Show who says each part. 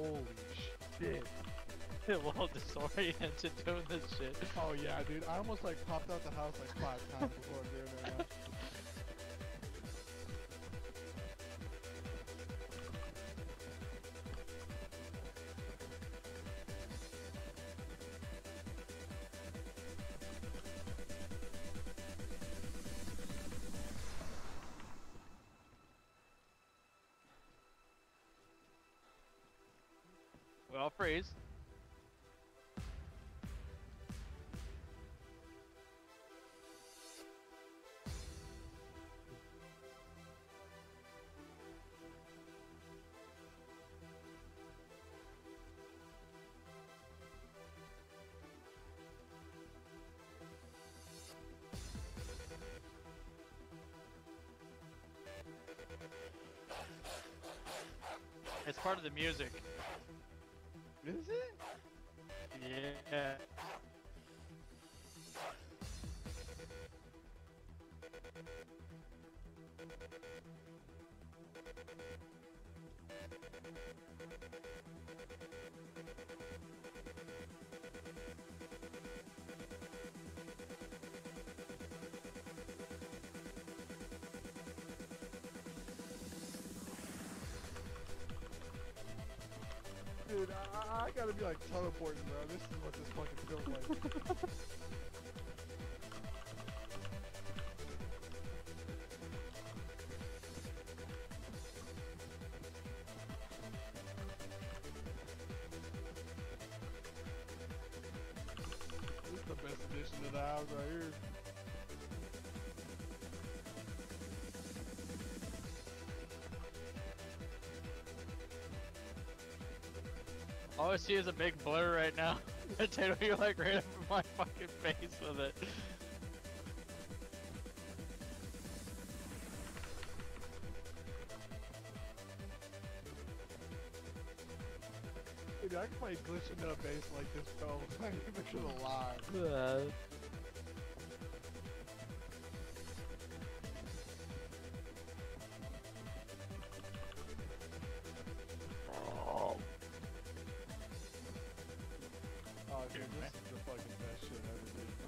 Speaker 1: Holy shit.
Speaker 2: Well, disoriented doing this shit.
Speaker 1: Oh yeah, dude. I almost like popped out the house like 5 times before doing that.
Speaker 2: We all freeze. It's part of the music.
Speaker 1: Is it?
Speaker 2: Yeah.
Speaker 1: Dude, I gotta be like teleporting, bro. This is what this fucking feels like. This is the best addition to the house right here.
Speaker 2: All I see is a big blur right now. Potato, you like right up in my fucking face with it.
Speaker 1: Dude, I can play glitching in a base like this, bro. I ain't even gonna lie. Oh, dude, this is the fucking best shit ever, dude.